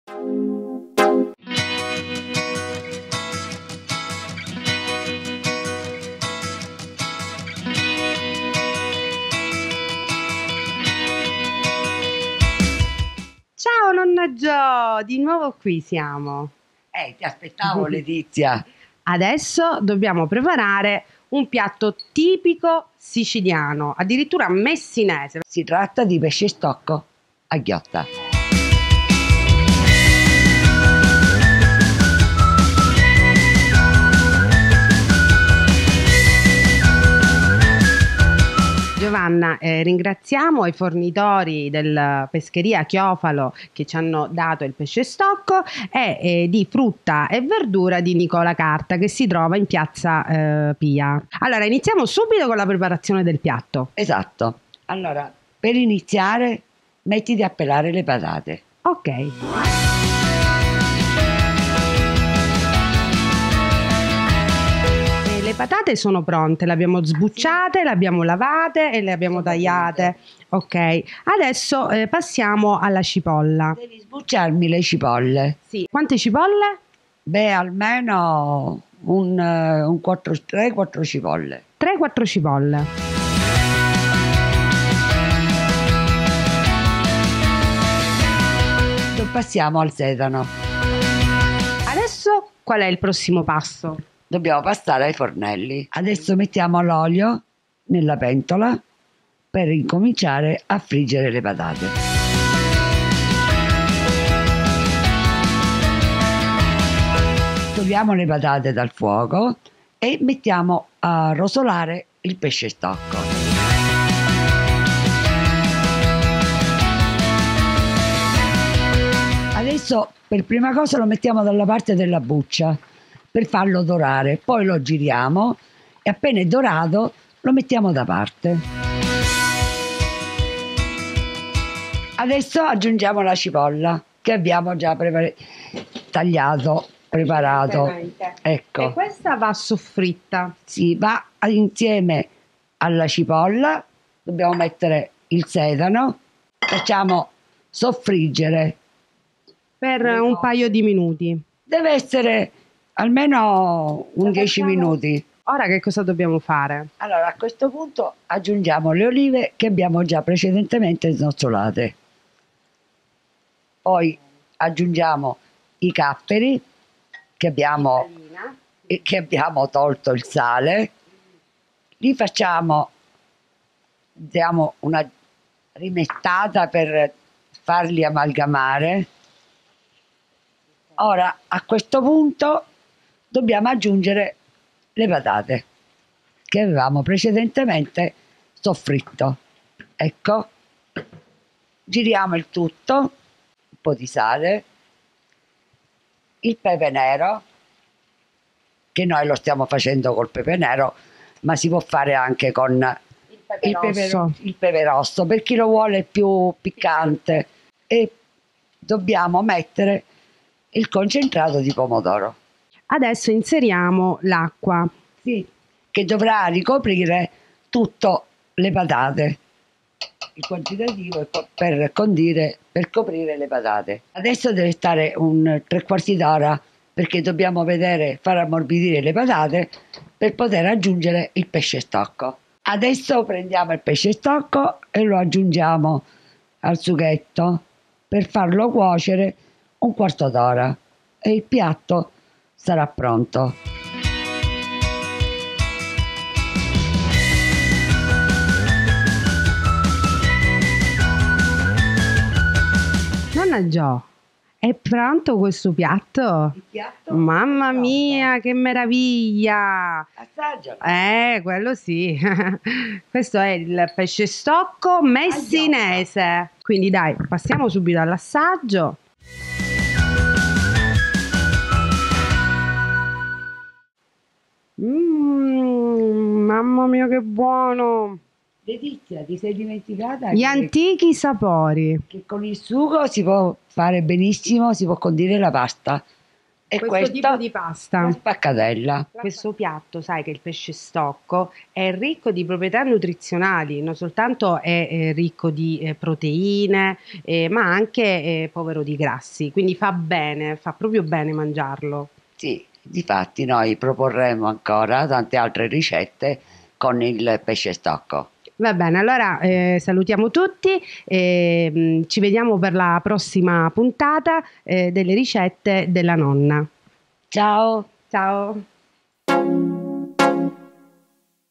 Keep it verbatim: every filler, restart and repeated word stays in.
Ciao nonna Gio, di nuovo qui siamo. Eh, ti aspettavo Letizia. Adesso dobbiamo preparare un piatto tipico siciliano, addirittura messinese. Si tratta di pesce stocco a ghiotta. Giovanna, eh, ringraziamo i fornitori della pescheria Chiofalo che ci hanno dato il pesce stocco e eh, di frutta e verdura di Nicola Carta che si trova in piazza eh, Pia. Allora, iniziamo subito con la preparazione del piatto. Esatto. Allora, per iniziare, mettiti a pelare le patate. Ok. Le patate sono pronte, le abbiamo sbucciate, le abbiamo lavate e le abbiamo tagliate. Ok, adesso eh, passiamo alla cipolla. Devi sbucciarmi le cipolle. Sì. Quante cipolle? Beh, almeno un, un tre quattro cipolle. tre quattro cipolle. Passiamo al sedano. Adesso qual è il prossimo passo? Dobbiamo passare ai fornelli. Adesso mettiamo l'olio nella pentola per incominciare a friggere le patate. Togliamo le patate dal fuoco e mettiamo a rosolare il pesce stocco. Adesso per prima cosa lo mettiamo dalla parte della buccia per farlo dorare, poi lo giriamo e appena è dorato lo mettiamo da parte. Adesso aggiungiamo la cipolla che abbiamo già prepar- tagliato, preparato. Ecco. E questa va soffritta? Sì, va insieme alla cipolla, dobbiamo mettere il sedano, facciamo soffriggere per un paio di minuti. Deve essere almeno un dieci minuti. Ora che cosa dobbiamo fare? Allora, a questo punto aggiungiamo le olive che abbiamo già precedentemente snozzolate. Poi aggiungiamo i capperi che abbiamo, e che abbiamo tolto il sale. Li facciamo, diamo una rimettata per farli amalgamare. Ora, a questo punto, dobbiamo aggiungere le patate che avevamo precedentemente soffritto. Ecco, giriamo il tutto, un po' di sale, il pepe nero, che noi lo stiamo facendo col pepe nero, ma si può fare anche con il pepe, il pepe, il pepe rosso, per chi lo vuole più piccante. E dobbiamo mettere il concentrato di pomodoro. Adesso inseriamo l'acqua, sì, che dovrà ricoprire tutte le patate. Il quantitativo è per condire, per coprire le patate. Adesso deve stare un tre quarti d'ora perché dobbiamo vedere, far ammorbidire le patate per poter aggiungere il pesce stocco. Adesso prendiamo il pesce stocco e lo aggiungiamo al sughetto per farlo cuocere un quarto d'ora e il piatto sarà pronto. Nonna Gio, è pronto questo piatto? Il piatto? Mamma mia, che meraviglia! Assaggia. Eh, quello sì. Questo è il pesce stocco messinese. Quindi dai, passiamo subito all'assaggio. Mmm, mamma mia che buono! Letizia, ti sei dimenticata Gli che, antichi sapori. che con il sugo si può fare benissimo, si può condire la pasta. E questo questo tipo di pasta. la spaccatella. Questo piatto, sai che il pesce stocco è ricco di proprietà nutrizionali, non soltanto è eh, ricco di eh, proteine, eh, ma anche eh, povero di grassi, quindi fa bene, fa proprio bene mangiarlo. Sì, difatti noi proporremo ancora tante altre ricette con il pesce stocco. Va bene, allora eh, salutiamo tutti e mh, ci vediamo per la prossima puntata eh, delle ricette della nonna. Ciao! Ciao!